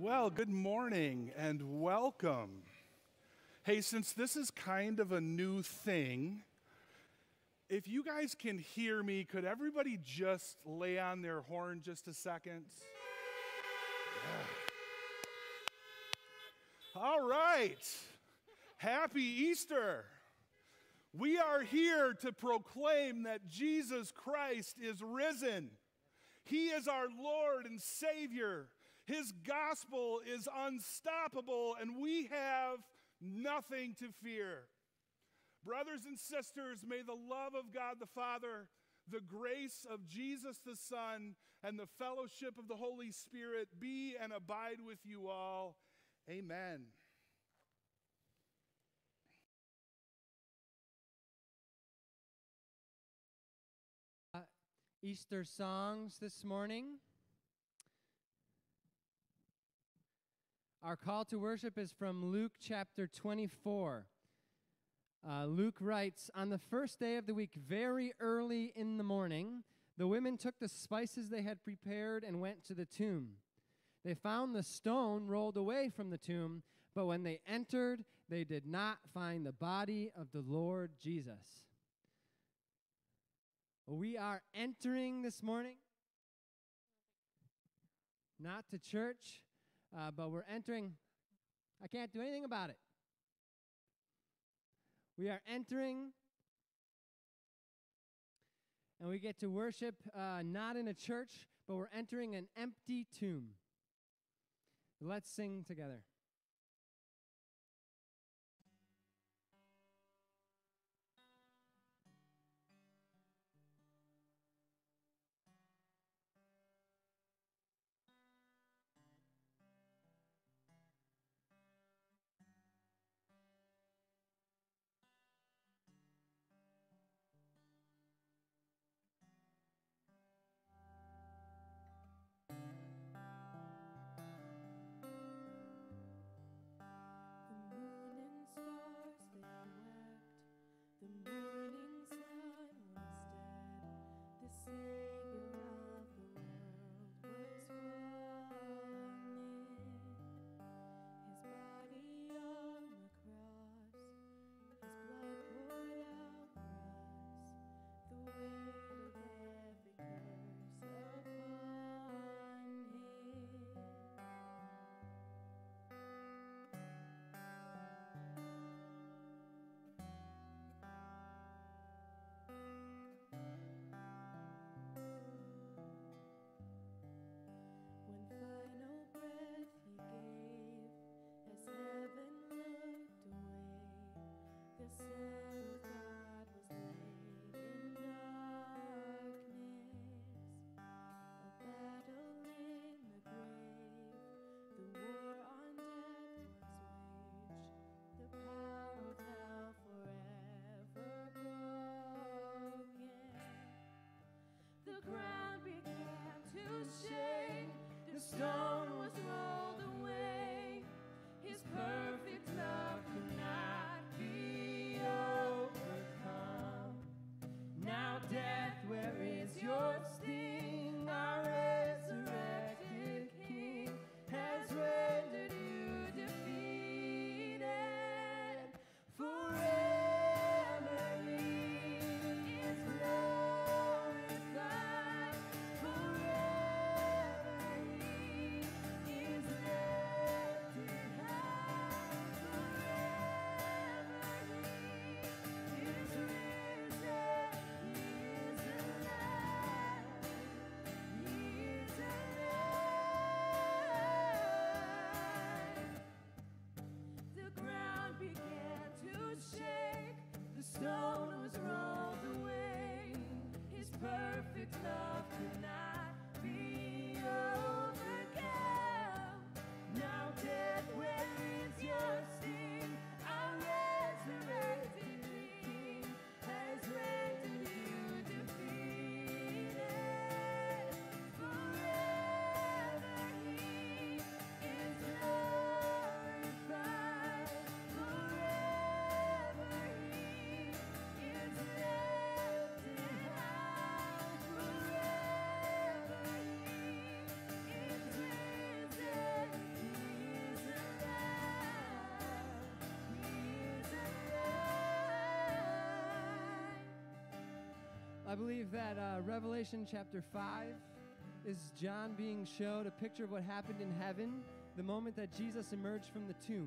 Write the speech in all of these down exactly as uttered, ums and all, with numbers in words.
Well, good morning and welcome. Hey, since this is kind of a new thing, if you guys can hear me, could everybody just lay on their horn just a second? Yeah. All right. Happy Easter. We are here to proclaim that Jesus Christ is risen. He is our Lord and Savior. His gospel is unstoppable, and we have nothing to fear. Brothers and sisters, may the love of God the Father, the grace of Jesus the Son, and the fellowship of the Holy Spirit be and abide with you all. Amen. Uh, Easter songs this morning. Our call to worship is from Luke chapter twenty-four. Uh, Luke writes, "On the first day of the week, very early in the morning, the women took the spices they had prepared and went to the tomb. They found the stone rolled away from the tomb, but when they entered, they did not find the body of the Lord Jesus." We are entering this morning, not to church, uh, but we're entering. I can't do anything about it. We are entering, and we get to worship uh, not in a church, but we're entering an empty tomb. Let's sing together. Is I believe that uh, Revelation chapter five is John being showed a picture of what happened in heaven the moment that Jesus emerged from the tomb.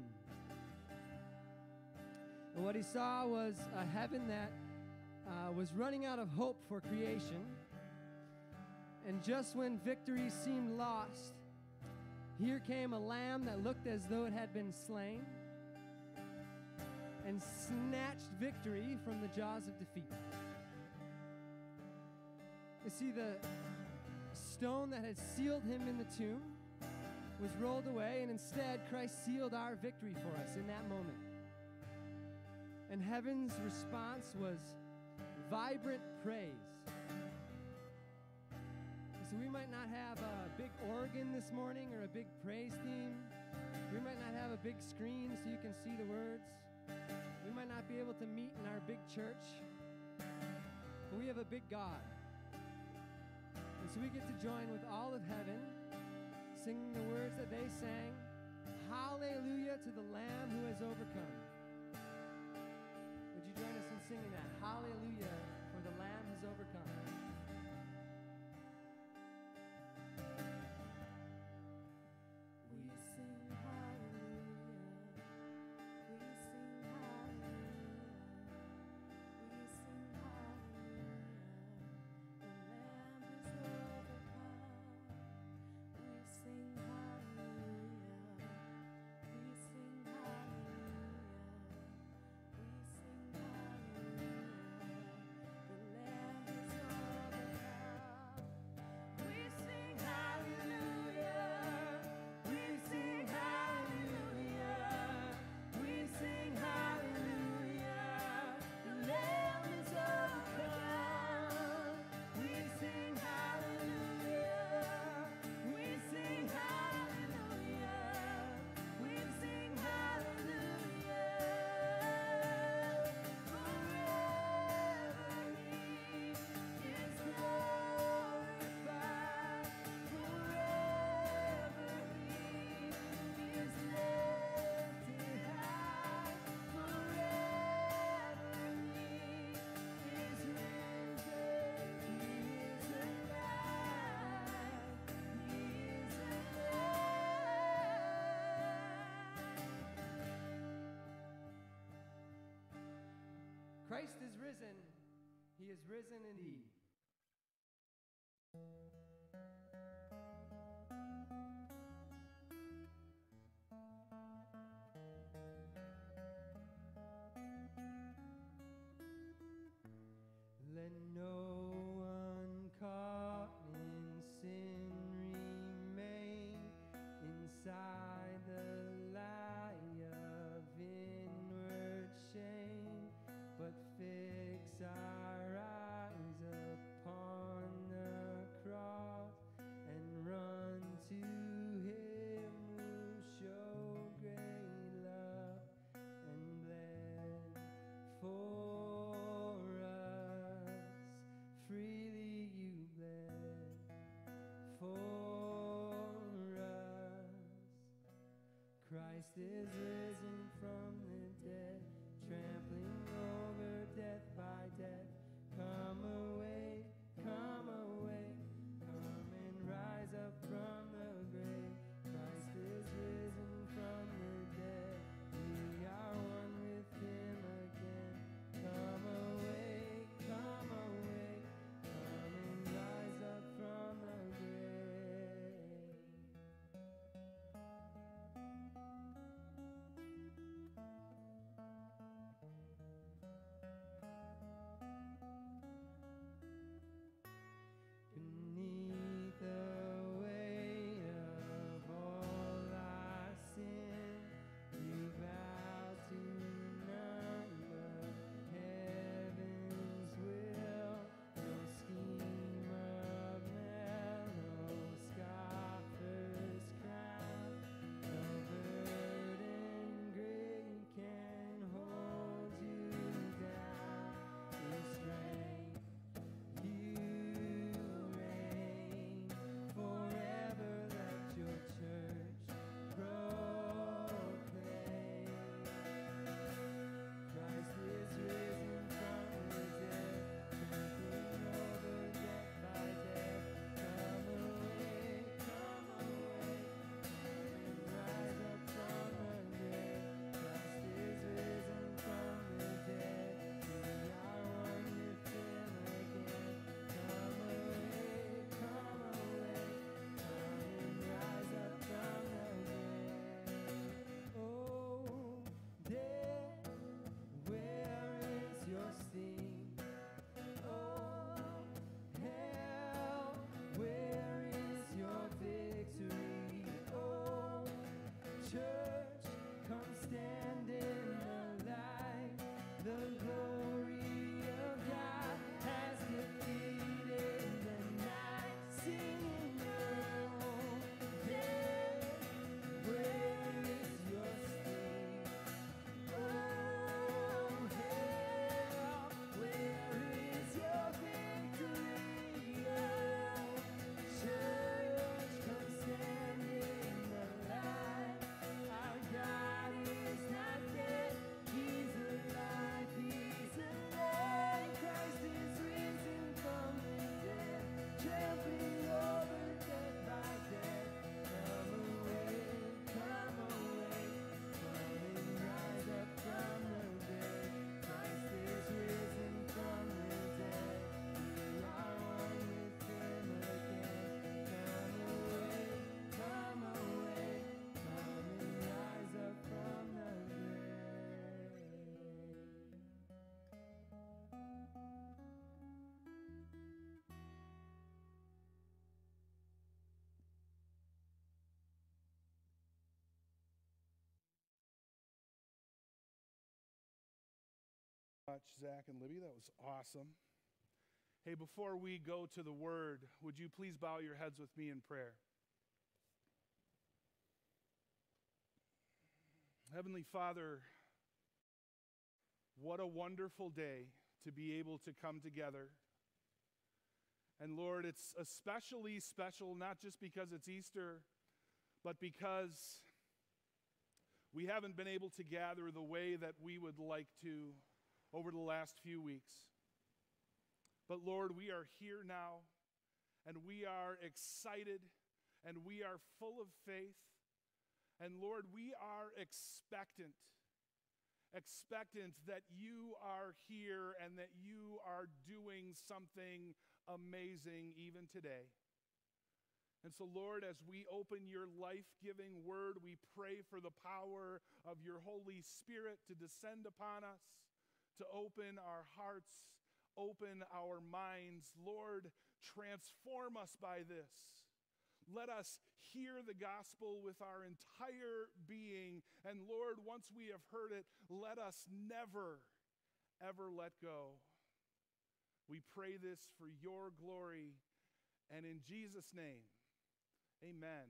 And what he saw was a heaven that uh, was running out of hope for creation. And just when victory seemed lost, here came a lamb that looked as though it had been slain and snatched victory from the jaws of defeat. You see, the stone that had sealed him in the tomb was rolled away, and instead Christ sealed our victory for us in that moment. And heaven's response was vibrant praise. So we might not have a big organ this morning or a big praise team. We might not have a big screen so you can see the words. We might not be able to meet in our big church. But we have a big God. And so we get to join with all of heaven, singing the words that they sang, Hallelujah to the Lamb who has overcome. Would you join us in singing that? Hallelujah, for the Lamb has overcome. Christ is risen. He is risen indeed. Let no one caught in sin remain inside the lie of inward shame, but fix our eyes upon the cross and run to him who showed great love and bled for us. Freely you bled for us. Christ is risen from the dead, trampling over death by death. Come away, come away, come and rise up from the grave. Christ is risen from the dead, we are one with him again. Come away, come away, come and rise up from the grave. much, Zach and Libby. That was awesome. Hey, before we go to the Word, would you please bow your heads with me in prayer? Heavenly Father, what a wonderful day to be able to come together. And Lord, it's especially special, not just because it's Easter, but because we haven't been able to gather the way that we would like to over the last few weeks. But Lord, we are here now, and we are excited, and we are full of faith. And Lord, we are expectant, expectant that you are here and that you are doing something amazing even today. And so, Lord, as we open your life-giving word, we pray for the power of your Holy Spirit to descend upon us, to open our hearts, open our minds. Lord, transform us by this. Let us hear the gospel with our entire being. And Lord, once we have heard it, let us never, ever let go. We pray this for your glory, and in Jesus' name, amen.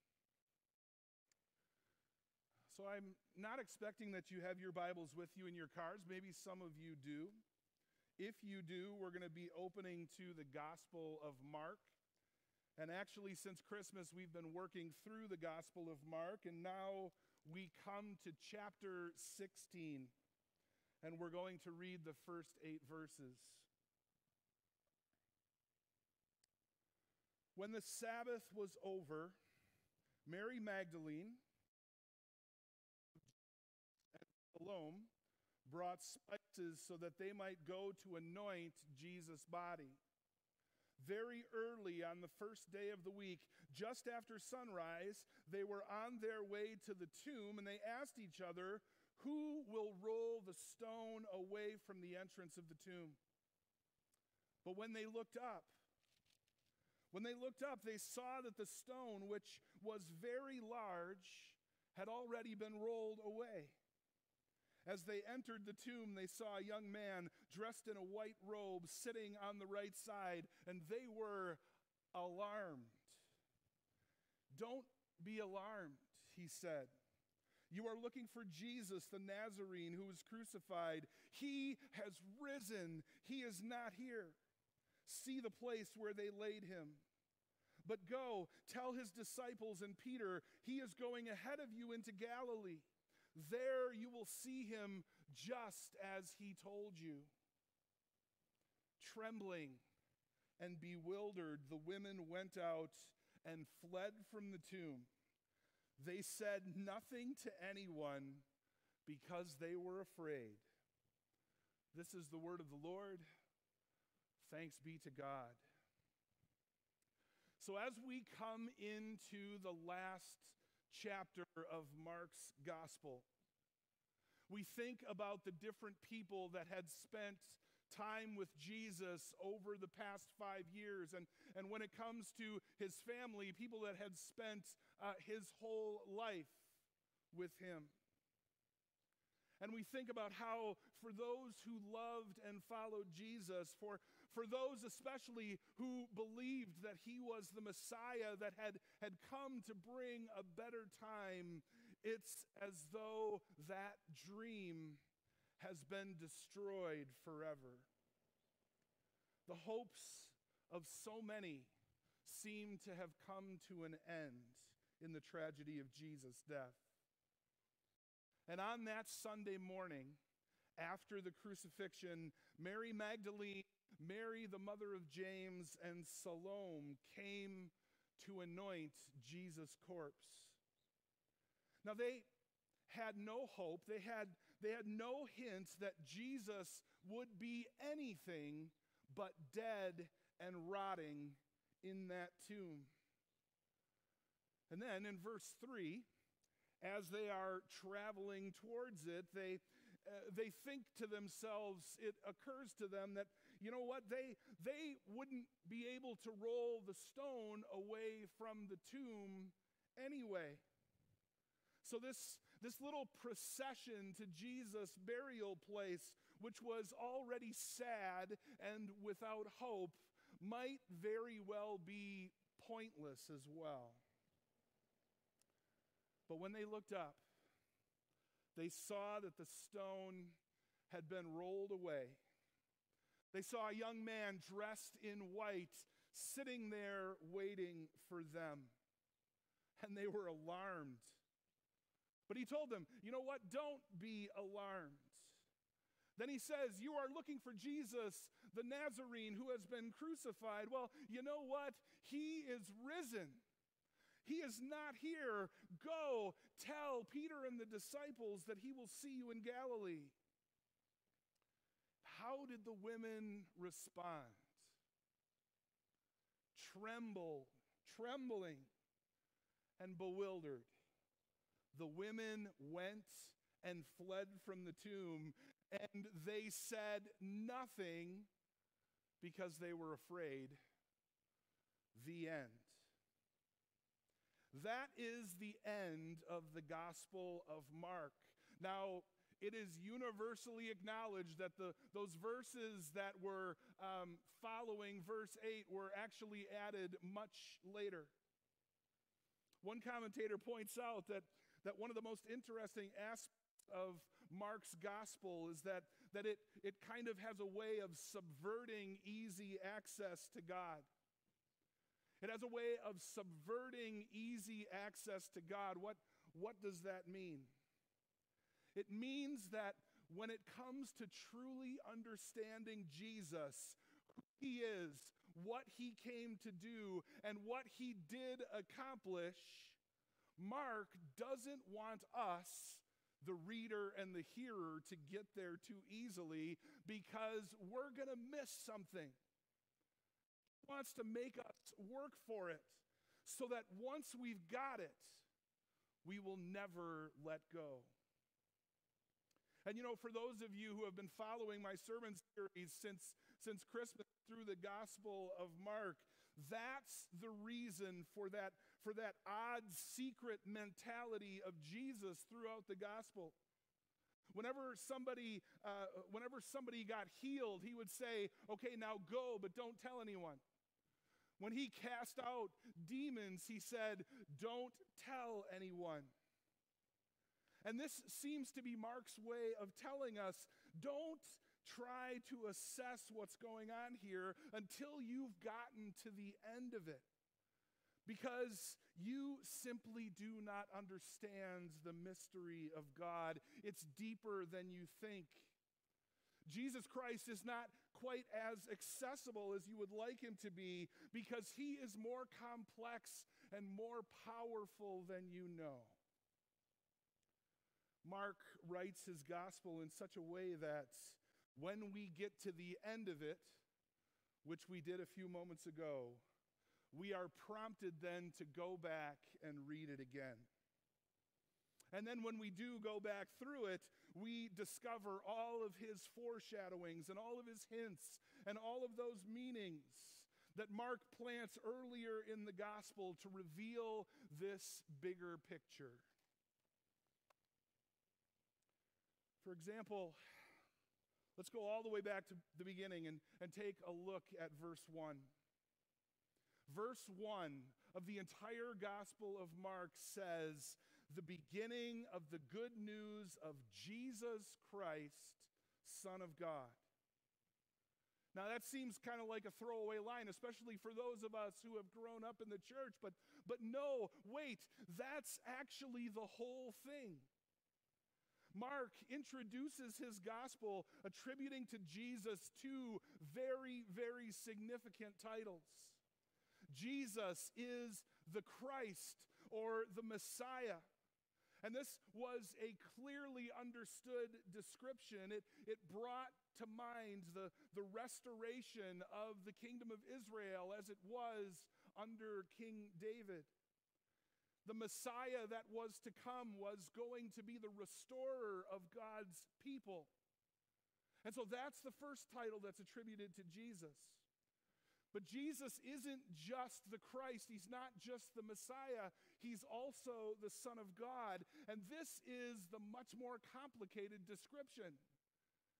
So I'm not expecting that you have your Bibles with you in your cars. Maybe some of you do. If you do, we're going to be opening to the Gospel of Mark. And actually, since Christmas, we've been working through the Gospel of Mark, and now we come to chapter sixteen, and we're going to read the first eight verses. When the Sabbath was over, Mary Magdalene and Salome brought spices so that they might go to anoint Jesus' body. Very early on the first day of the week, just after sunrise, they were on their way to the tomb, and they asked each other, "Who will roll the stone away from the entrance of the tomb?" But when they looked up, when they looked up, they saw that the stone, which was very large, had already been rolled away. As they entered the tomb, they saw a young man dressed in a white robe sitting on the right side, and they were alarmed. "Don't be alarmed," he said. "You are looking for Jesus, the Nazarene, who was crucified. He has risen. He is not here. See the place where they laid him. But go, tell his disciples and Peter, he is going ahead of you into Galilee. There you will see him just as he told you." Trembling and bewildered, the women went out and fled from the tomb. They said nothing to anyone because they were afraid. This is the word of the Lord. Thanks be to God. So as we come into the last chapter of Mark's gospel, we think about the different people that had spent time with Jesus over the past five years. And, and when it comes to his family, people that had spent uh, his whole life with him. And we think about how for those who loved and followed Jesus, for, for those especially who believed that he was the Messiah that had, had come to bring a better time, it's as though that dream has been destroyed forever. The hopes of so many seem to have come to an end in the tragedy of Jesus' death. And on that Sunday morning, after the crucifixion, Mary Magdalene, Mary the mother of James, and Salome came to anoint Jesus' corpse. Now they had no hope, they had, they had no hint that Jesus would be anything but dead and rotting in that tomb. And then in verse three, as they are traveling towards it, they, uh, they think to themselves, it occurs to them that, you know what, they, they wouldn't be able to roll the stone away from the tomb anyway. So this, this little procession to Jesus' burial place which was already sad and without hope, might very well be pointless as well. But when they looked up, they saw that the stone had been rolled away. They saw a young man dressed in white sitting there waiting for them. And they were alarmed. But he told them, you know what? Don't be alarmed. Then he says, you are looking for Jesus, the Nazarene, who has been crucified. Well, you know what? He is risen. He is not here. Go tell Peter and the disciples that he will see you in Galilee. How did the women respond? Tremble, trembling, and bewildered. The women went and fled from the tomb, and they said nothing because they were afraid. The end. That is the end of the Gospel of Mark. Now, it is universally acknowledged that the, those verses that were um, following verse eight were actually added much later. One commentator points out that, that one of the most interesting aspects of Mark's gospel is that, that it, it kind of has a way of subverting easy access to God. It has a way of subverting easy access to God. What, what does that mean? It means that when it comes to truly understanding Jesus, who he is, what he came to do, and what he did accomplish, Mark doesn't want us, the reader and the hearer, to get there too easily because we're going to miss something. He wants to make us work for it so that once we've got it, we will never let go. And you know, for those of you who have been following my sermon series since, since Christmas through the Gospel of Mark, that's the reason for that, for that odd secret mentality of Jesus throughout the Gospel. Whenever somebody, uh, whenever somebody got healed, he would say, okay, now go, but don't tell anyone. When he cast out demons, he said, don't tell anyone. And this seems to be Mark's way of telling us, don't try to assess what's going on here until you've gotten to the end of it. Because you simply do not understand the mystery of God. It's deeper than you think. Jesus Christ is not quite as accessible as you would like him to be because he is more complex and more powerful than you know. Mark writes his gospel in such a way that when we get to the end of it, which we did a few moments ago, we are prompted then to go back and read it again. And then when we do go back through it, we discover all of his foreshadowings and all of his hints and all of those meanings that Mark plants earlier in the gospel to reveal this bigger picture. For example, let's go all the way back to the beginning and, and take a look at verse one. Verse one of the entire Gospel of Mark says, the beginning of the good news of Jesus Christ, Son of God. Now that seems kind of like a throwaway line, especially for those of us who have grown up in the church, but, but no, wait, that's actually the whole thing. Mark introduces his gospel attributing to Jesus two very, very significant titles. Jesus is the Christ, or the Messiah. And this was a clearly understood description. It, it brought to mind the, the restoration of the kingdom of Israel as it was under King David. The Messiah that was to come was going to be the restorer of God's people. And so that's the first title that's attributed to Jesus. But Jesus isn't just the Christ. He's not just the Messiah. He's also the Son of God. And this is the much more complicated description.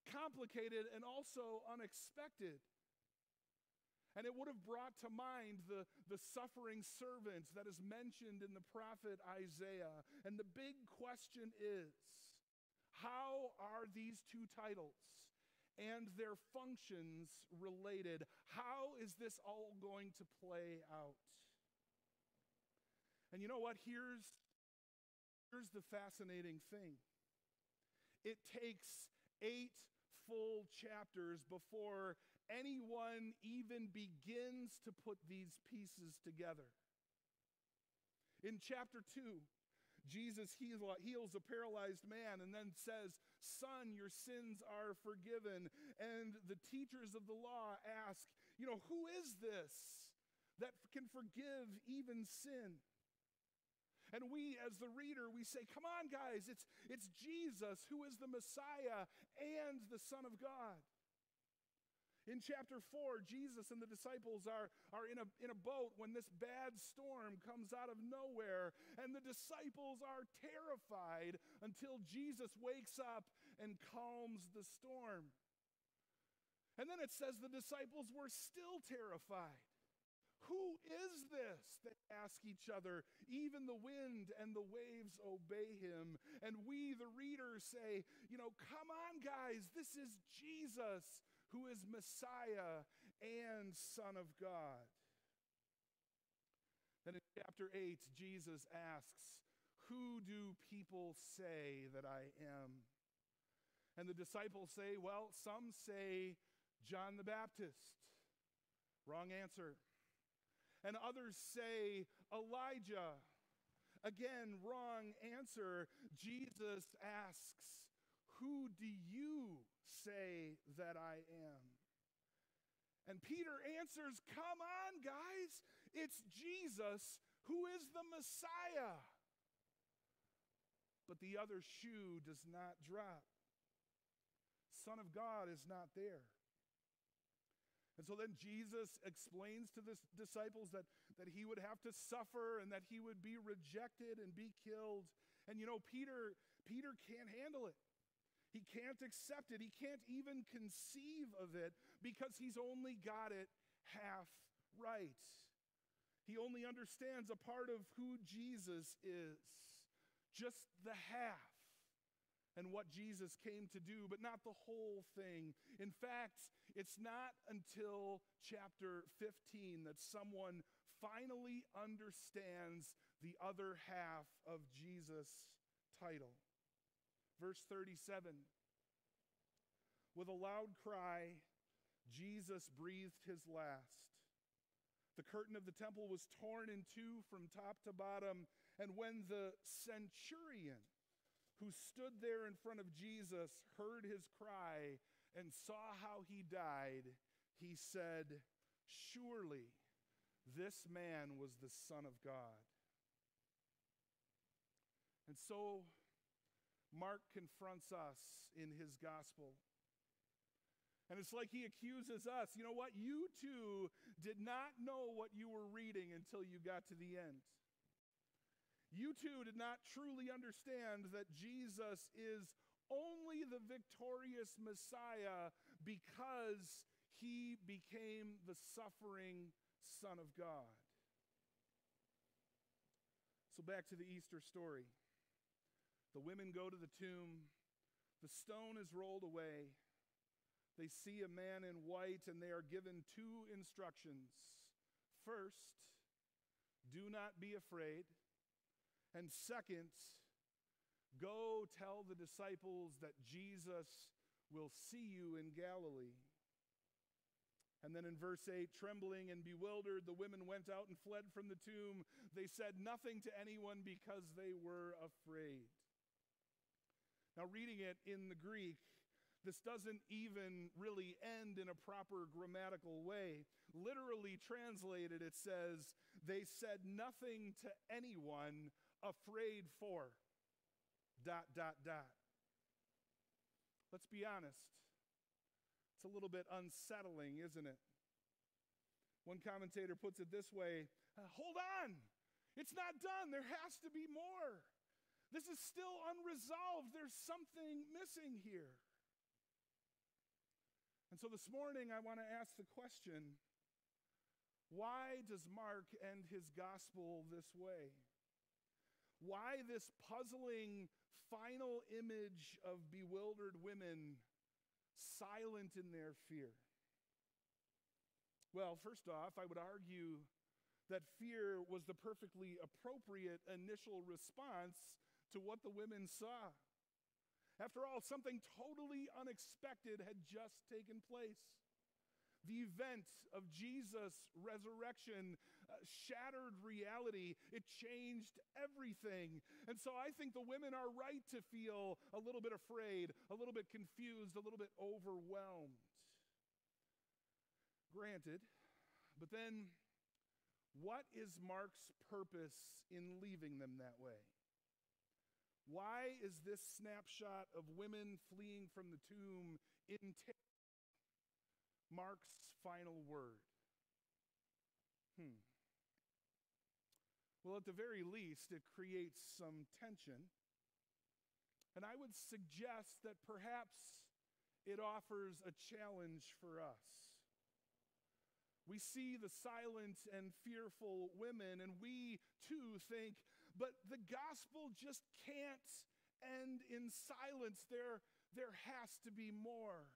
complicated and also unexpected. And it would have brought to mind the, the suffering servant that is mentioned in the prophet Isaiah. And the big question is, how are these two titles and their functions related? How is this all going to play out? And you know what? Here's, here's the fascinating thing. It takes eight full chapters before anyone even begins to put these pieces together. In chapter two, Jesus heal, heals a paralyzed man and then says, "Son, your sins are forgiven." And the teachers of the law ask, you know, who is this that can forgive even sin? And we, as the reader, we say, come on, guys, it's, it's Jesus who is the Messiah and the Son of God. In chapter four, Jesus and the disciples are, are in, a, in a boat when this bad storm comes out of nowhere, and the disciples are terrified until Jesus wakes up and calms the storm. And then it says the disciples were still terrified. Who is this? They ask each other. Even the wind and the waves obey him. And we, the readers, say, you know, come on, guys, this is Jesus, who is Messiah and Son of God. Then in chapter eight, Jesus asks, who do people say that I am? And the disciples say, well, some say John the Baptist. Wrong answer. And others say Elijah. Again, wrong answer. Jesus asks, who do you say that I am? And Peter answers, come on, guys, it's Jesus who is the Messiah. But the other shoe does not drop. Son of God is not there. And so then Jesus explains to the disciples that, that he would have to suffer and that he would be rejected and be killed. And you know, Peter, Peter can't handle it. He can't accept it. He can't even conceive of it because he's only got it half right. He only understands a part of who Jesus is, just the half, and what Jesus came to do, but not the whole thing. In fact, it's not until chapter fifteen that someone finally understands the other half of Jesus' title. Verse thirty-seven, with a loud cry, Jesus breathed his last. The curtain of the temple was torn in two from top to bottom, and when the centurion who stood there in front of Jesus heard his cry and saw how he died, he said, surely this man was the Son of God. And so Mark confronts us in his gospel. And it's like he accuses us. You know what? You too did not know what you were reading until you got to the end. You too did not truly understand that Jesus is only the victorious Messiah because he became the suffering Son of God. So back to the Easter story. The women go to the tomb. The stone is rolled away. They see a man in white, and they are given two instructions. First, do not be afraid. And second, go tell the disciples that Jesus will see you in Galilee. And then in verse eight, trembling and bewildered, the women went out and fled from the tomb. They said nothing to anyone because they were afraid. Now, reading it in the Greek, this doesn't even really end in a proper grammatical way. Literally translated, it says, they said nothing to anyone, afraid for, dot, dot, dot. Let's be honest. It's a little bit unsettling, isn't it? One commentator puts it this way, hold on, it's not done. There has to be more. This is still unresolved. There's something missing here. And so this morning I want to ask the question, why does Mark end his gospel this way? Why this puzzling final image of bewildered women silent in their fear? Well, first off, I would argue that fear was the perfectly appropriate initial response to what the women saw. After all, something totally unexpected had just taken place. The event of Jesus' resurrection uh, shattered reality. It changed everything. And so I think the women are right to feel a little bit afraid, a little bit confused, a little bit overwhelmed. Granted, but then what is Mark's purpose in leaving them that way? Why is this snapshot of women fleeing from the tomb in terror Mark's final word? Hmm. Well, at the very least, it creates some tension. And I would suggest that perhaps it offers a challenge for us. We see the silent and fearful women, and we too think, but the gospel just can't end in silence. There, there has to be more.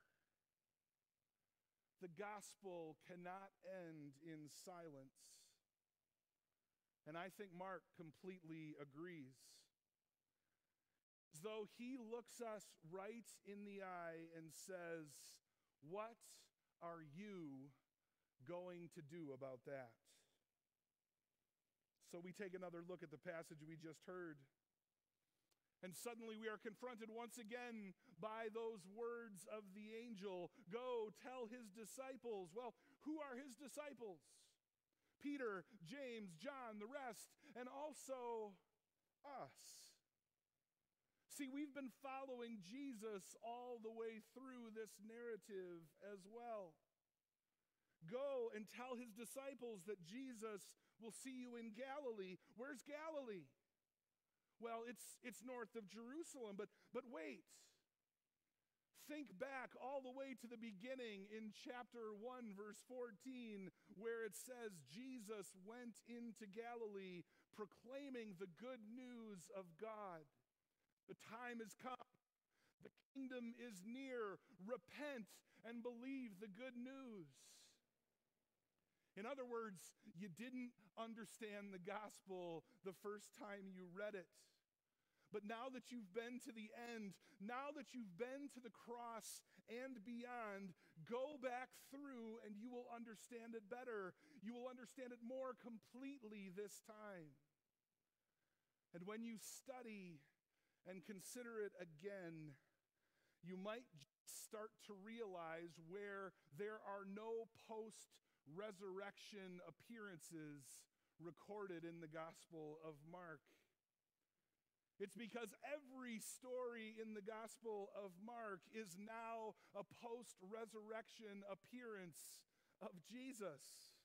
The gospel cannot end in silence. And I think Mark completely agrees. As though he looks us right in the eye and says, what are you going to do about that? So we take another look at the passage we just heard. And suddenly we are confronted once again by those words of the angel, go tell his disciples. Well, who are his disciples? Peter, James, John, the rest, and also us. See, we've been following Jesus all the way through this narrative as well. Go and tell his disciples that Jesus will see you in Galilee. Where's Galilee? Well, it's, it's north of Jerusalem, but, but wait. Think back all the way to the beginning in chapter one, verse fourteen, where it says Jesus went into Galilee proclaiming the good news of God. The time has come. The kingdom is near. Repent and believe the good news. In other words, you didn't understand the gospel the first time you read it. But now that you've been to the end, now that you've been to the cross and beyond, go back through and you will understand it better. You will understand it more completely this time. And when you study and consider it again, you might start to realize where there are no post-resurrection appearances recorded in the Gospel of Mark. It's because every story in the Gospel of Mark is now a post-resurrection appearance of Jesus.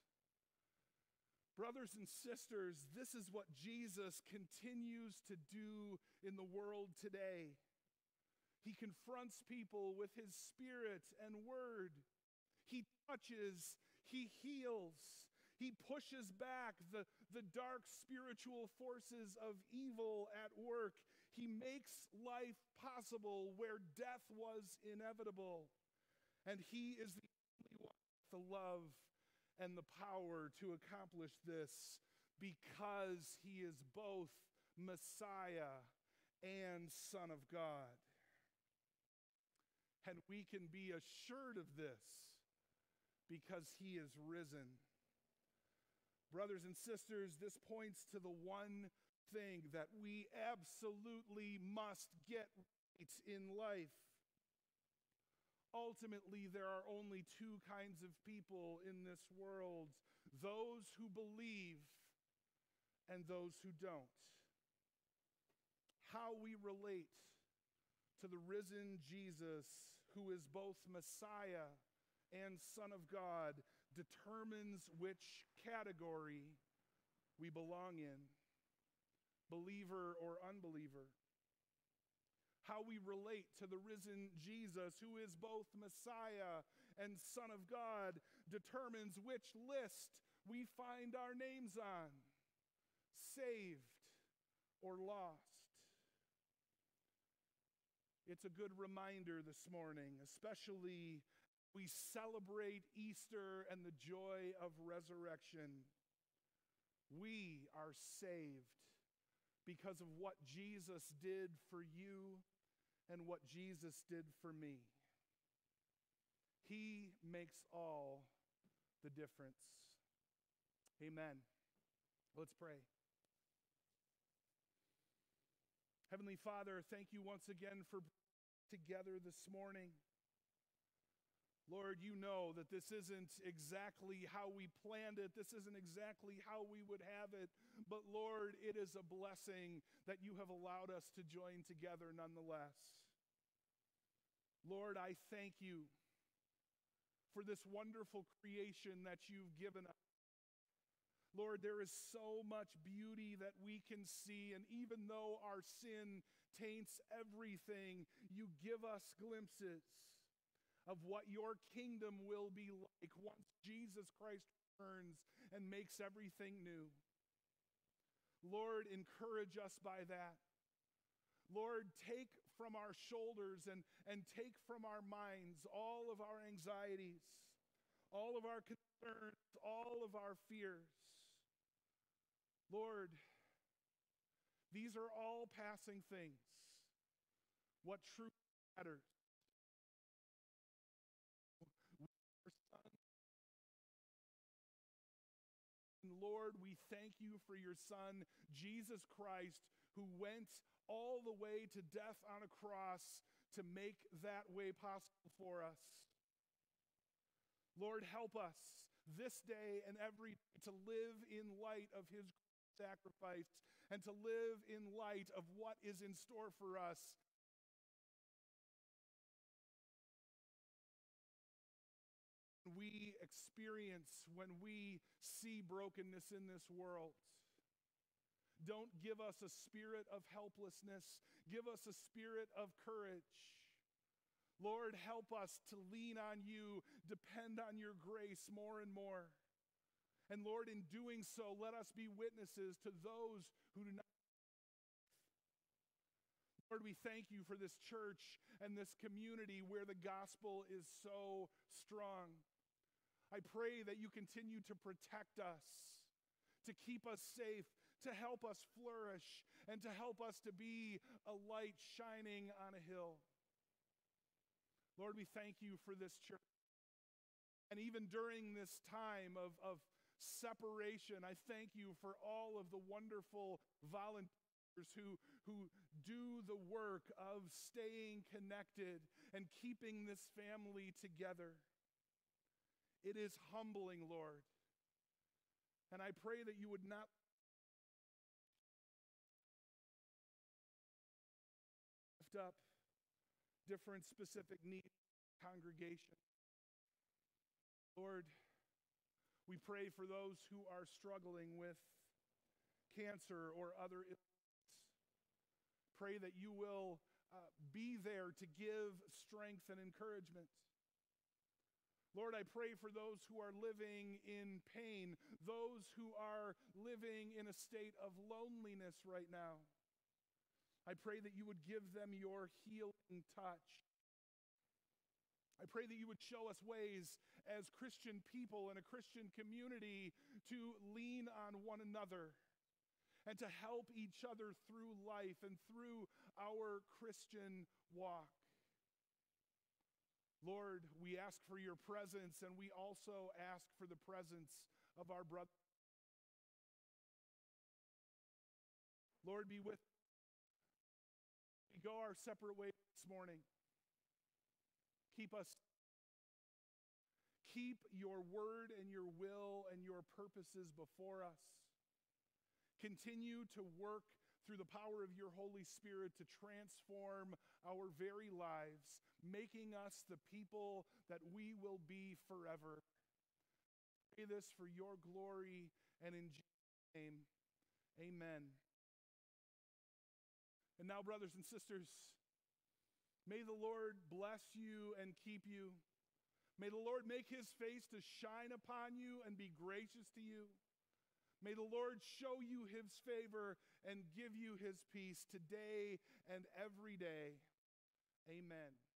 Brothers and sisters, this is what Jesus continues to do in the world today. He confronts people with his Spirit and word. He touches, he heals, he pushes back the, the dark spiritual forces of evil at work. He makes life possible where death was inevitable. And he is the only one with the love and the power to accomplish this, because he is both Messiah and Son of God. And we can be assured of this because he is risen. Brothers and sisters, this points to the one thing that we absolutely must get right in life. Ultimately, there are only two kinds of people in this world: those who believe and those who don't. How we relate to the risen Jesus, who is both Messiah and Son of God, determines which category we belong in, believer or unbeliever. How we relate to the risen Jesus, who is both Messiah and Son of God determines which list we find our names on, saved or lost. It's a good reminder this morning, especially we celebrate Easter and the joy of resurrection. We are saved because of what Jesus did for you and what Jesus did for me. He makes all the difference. Amen. Let's pray. Heavenly Father, thank you once again for being together this morning. Lord, you know that this isn't exactly how we planned it. This isn't exactly how we would have it. But Lord, it is a blessing that you have allowed us to join together nonetheless. Lord, I thank you for this wonderful creation that you've given us. Lord, there is so much beauty that we can see, and even though our sin taints everything, you give us glimpses of what your kingdom will be like once Jesus Christ returns and makes everything new. Lord, encourage us by that. Lord, take from our shoulders and, and take from our minds all of our anxieties, all of our concerns, all of our fears. Lord, these are all passing things. What truly matters. Lord, we thank you for your Son, Jesus Christ, who went all the way to death on a cross to make that way possible for us. Lord, help us this day and every day to live in light of his sacrifice and to live in light of what is in store for us. We experience when we see brokenness in this world. Don't give us a spirit of helplessness. Give us a spirit of courage. Lord, help us to lean on you, depend on your grace more and more. And Lord, in doing so, let us be witnesses to those who do not. Lord, we thank you for this church and this community where the gospel is so strong. I pray that you continue to protect us, to keep us safe, to help us flourish, and to help us to be a light shining on a hill. Lord, we thank you for this church. And even during this time of, of separation, I thank you for all of the wonderful volunteers who, who do the work of staying connected and keeping this family together. It is humbling, Lord. And I pray that you would not lift up different specific needs of the congregation. Lord, we pray for those who are struggling with cancer or other illnesses. Pray that you will uh, be there to give strength and encouragement. Lord, I pray for those who are living in pain, those who are living in a state of loneliness right now. I pray that you would give them your healing touch. I pray that you would show us ways as Christian people in a Christian community to lean on one another and to help each other through life and through our Christian walk. Lord, we ask for your presence, and we also ask for the presence of our brother. Lord, be with us. We go our separate ways this morning. Keep us. Keep your word and your will and your purposes before us. Continue to work through the power of your Holy Spirit to transform our very lives, making us the people that we will be forever. I pray this for your glory and in Jesus' name, amen. And now, brothers and sisters, may the Lord bless you and keep you. May the Lord make his face to shine upon you and be gracious to you. May the Lord show you his favor and give you his peace today and every day. Amen.